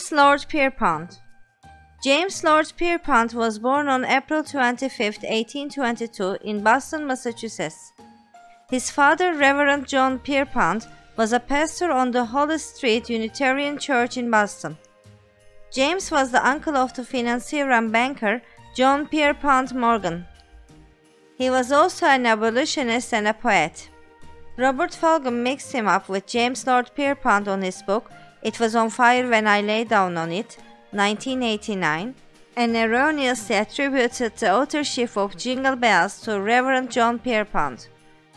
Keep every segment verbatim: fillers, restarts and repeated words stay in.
James Lord Pierpont. James Lord Pierpont was born on April twenty-fifth, eighteen twenty-two in Boston, Massachusetts. His father, Reverend John Pierpont, was a pastor on the Holly Street Unitarian Church in Boston. James was the uncle of the financier and banker John Pierpont Morgan. He was also an abolitionist and a poet. Robert Fulghum mixed him up with James Lord Pierpont on his book It Was on Fire When I Lay Down on It, nineteen eighty-nine, and erroneously attributed the authorship of Jingle Bells to Reverend John Pierpont.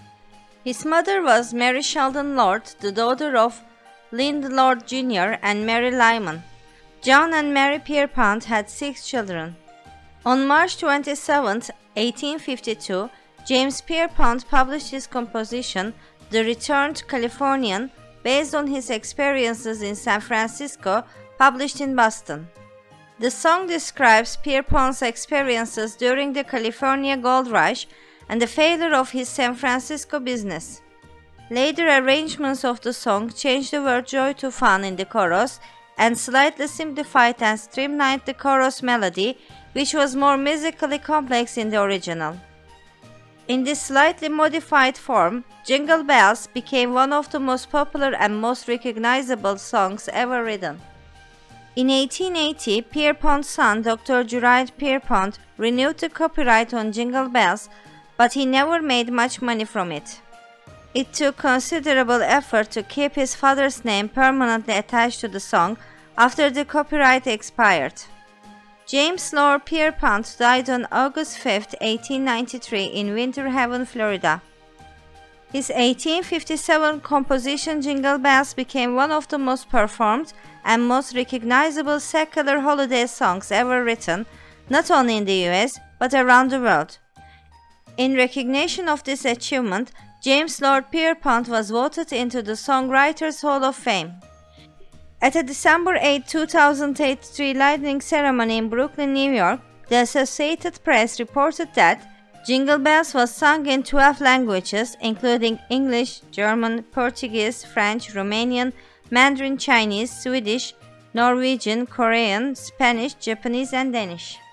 His mother was Mary Sheldon Lord, the daughter of Lynd Lord Junior and Mary Lyman. John and Mary Pierpont had six children. On March twenty-seventh, eighteen fifty-two, James Pierpont published his composition, The Returned Californian, based on his experiences in San Francisco, published in Boston. The song describes Pierpont's experiences during the California Gold Rush and the failure of his San Francisco business. Later arrangements of the song changed the word joy to fun in the chorus and slightly simplified and streamlined the chorus melody, which was more musically complex in the original. In this slightly modified form, Jingle Bells became one of the most popular and most recognizable songs ever written. In eighteen eighty, Pierpont's son, Doctor Gerard Pierpont, renewed the copyright on Jingle Bells, but he never made much money from it. It took considerable effort to keep his father's name permanently attached to the song after the copyright expired. James Lord Pierpont died on August fifth, eighteen ninety-three in Winter Haven, Florida. His eighteen fifty-seven composition Jingle Bells became one of the most performed and most recognizable secular holiday songs ever written, not only in the U S but around the world. In recognition of this achievement, James Lord Pierpont was voted into the Songwriters Hall of Fame. At a December eighth, two thousand eighty-three lighting ceremony in Brooklyn, New York, the Associated Press reported that Jingle Bells was sung in twelve languages, including English, German, Portuguese, French, Romanian, Mandarin Chinese, Swedish, Norwegian, Korean, Spanish, Japanese, and Danish.